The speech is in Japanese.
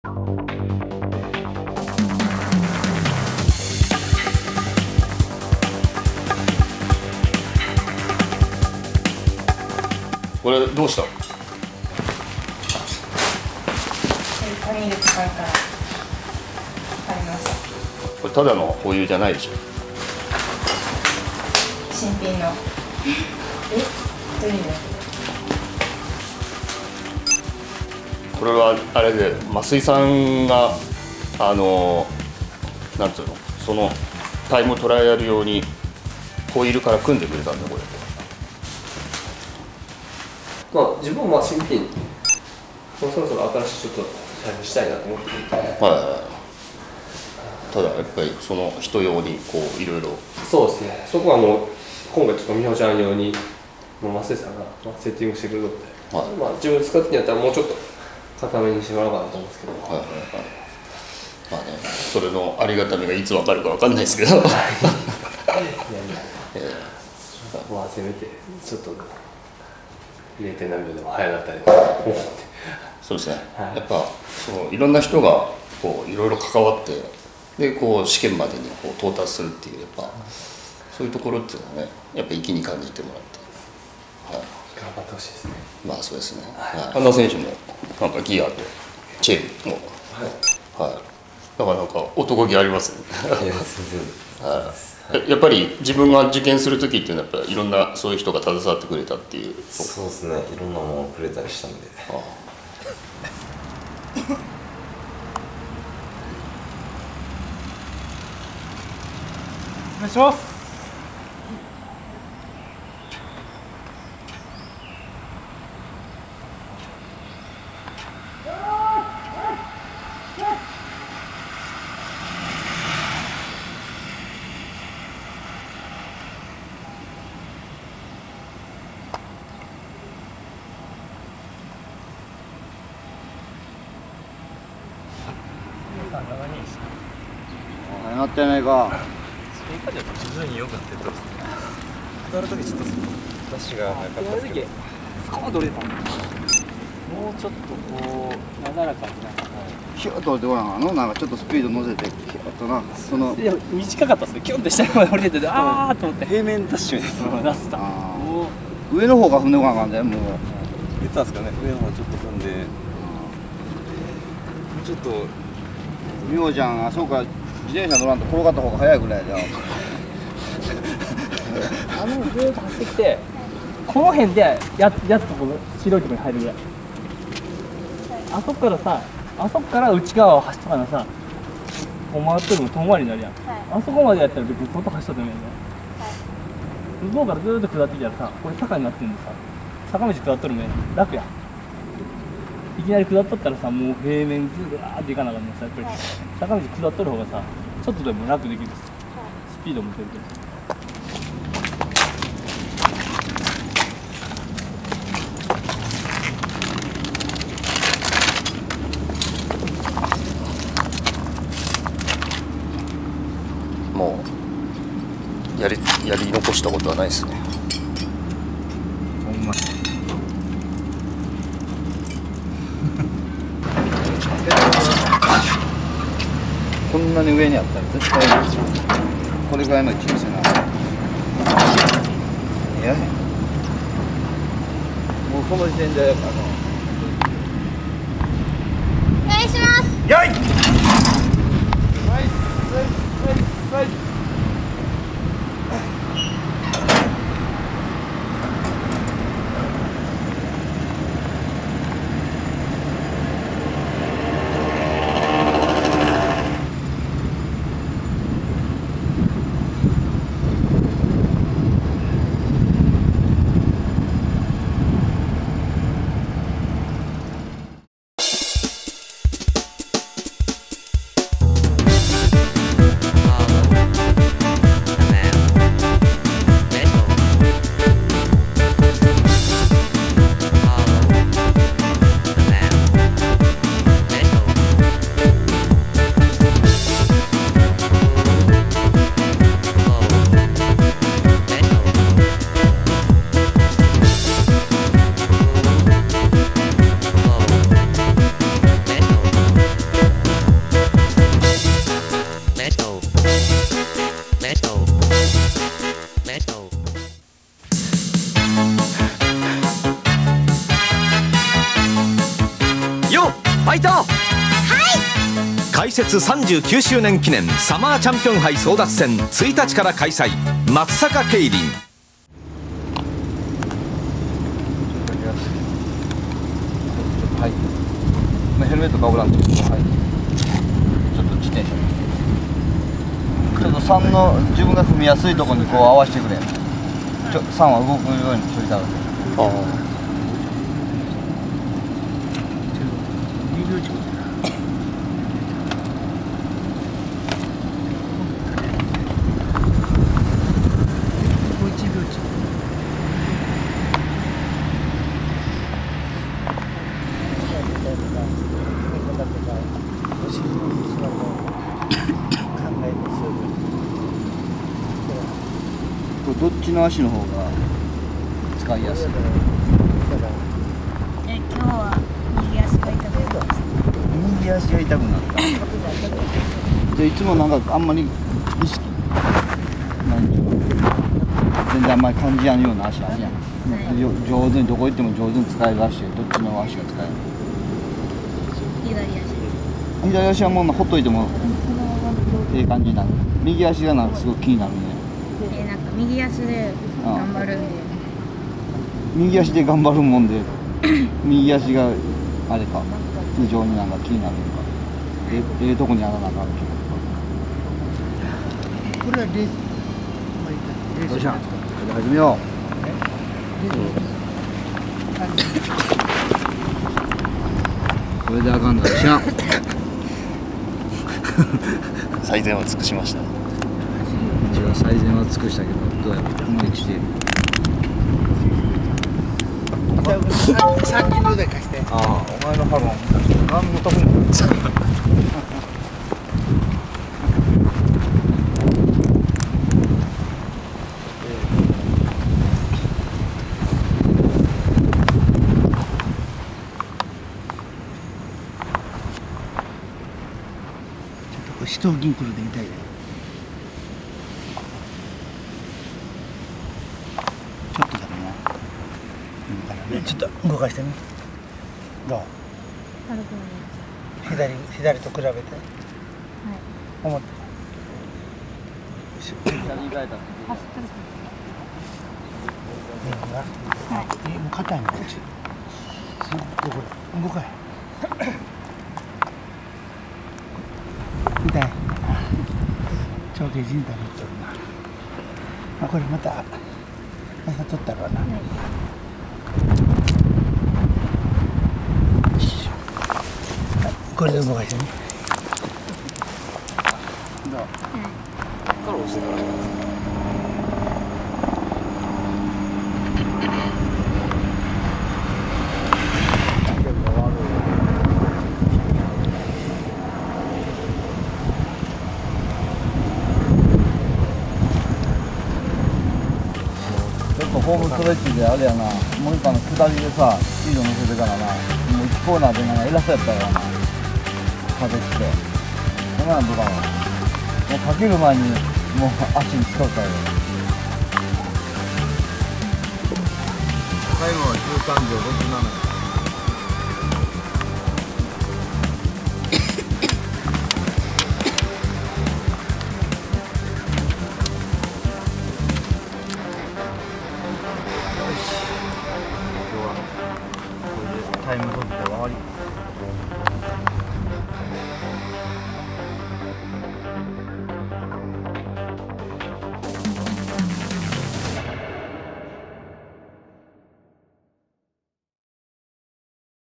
これどうした？ 紙入れ使うから買いました。 これただのホイールじゃないでしょ。 新品のどういう意味？ これはあれで増井さんがなんつうの、そのタイムトライアル用にホイールから組んでくれたんだこれ。 まあ自分も新品、もうそろそろ新しいちょっとチャレンジしたいなと思っていて、 はいはいはい。ただやっぱりその人用にこういろいろ。 そうですね。そこはもう今回ちょっと美穂ちゃん用にもう増井さんがセッティングしてくれるので、はい、まあ自分で使ってんやったらもうちょっと固めにしてもらおうかなと思うんですけど。はいはいはい。 まあね、それのありがたみがいつ分かるか分かんないですけど。いやいや。 まあせめてちょっと 0.7 秒でも早かったりと思って。 そうですね。はい、やっぱいろんな人がこういろいろ関わってでこう試験までにこう到達するっていうやっぱそういうところっていうのはねやっぱ粋に感じてもらって、はい、 頑張ってほしいですね。 まあそうですね。半田選手もなんかギアとチェーンも、はい、はい、だからなんか男気ありますね。やっぱり自分が受験する時っていうのはやっぱいろんなそういう人が携わってくれたっていう。 そうですね。いろんなものをくれたりしたんで。 お願いします。 なってないか。 それから徐々に良くなってったんですね。下るときちょっとダッシュがなかったですけど。 スコーンと折れた。もうちょっとこうなだらかになんかヒュッと折れてこなかったの？なんかちょっとスピード乗せてヒュッとな。 いや短かったですね。キュンって下まで降りててあーと思って。 平面ダッシュです。 ラスト。 上の方が踏んでこなあかんでもう。 言ったんですかね。上の方ちょっと踏んで。ちょっと美穂ちゃんあそうか。自転車乗らんと転がった方が早いぐらいじゃん。 ずーっと走ってきてこの辺でやっとこの白いところに入るぐらい。あそこからさあそこから内側を走ったからさこう回ってるの遠回りになるやん、あそこまでやったら別に外走ったってもいいよね、向こうからずーっと下ってきたらさこれ坂になってるんでさ坂道下っとるもん楽やん。いきなり下っとったらさもう平面ずーっていかなあかんのさやっぱり坂道下っとる方がさちょっとでも楽できるしスピードも出るけど。 もうやり残したことはないですね。 ほんまに。こんなに上にあったら絶対これぐらいの位置にせな。いやもうその時点でお願いします。 よい。 開設39周年記念サマーチャンピオン杯争奪戦1日から開催。松阪競輪。 はい。ヘルメットかぶらんと。はい。ちょっと自転車。ちょっと3の自分が踏みやすいところにこう合わせてくれ。3は動くようにしといたわけ。どっちの足の方が使いやすい？ 今日は右足が痛くなりました。 右足が痛くなった。でいつもなんかあんまり意識ないんで全然あんまり感じやんような足あるやん。上手にどこ行っても上手に使える足でどっちの足が使える？左足はもうほっといてもいい感じになる。右足がなんかすごく気になるね。 なんか右足で頑張るんで。 右足で頑張るもんで右足があれか非常になんか気になるのか。とこに穴なんかあるけど。これはレース。どうしたん？始めよう。これであかんの知らん。 最善は尽くしました。 一応最善は尽くしたけどどうやら思い切って30台貸して。ああ、お前のハロン何のとこも四頭筋来るで痛いね。ちょっとだけな。ちょっと動かしてみ。どう？左と比べて。はい。思って。左替えた。はい。もう硬いのこっち。動かへん。痛い。長径靭帯持っとるな。これまた朝取ったろうな。これで動かしてね。どう？から押してから。ホームストレッチであれやな、もう一回の下りでさ、スピード乗せてからな、もう1コーナーでなんか偉そうやったよな、風来て。そんなのどうかな。もうかける前に、もう足に使うたよ。最後は13秒67。タイム取って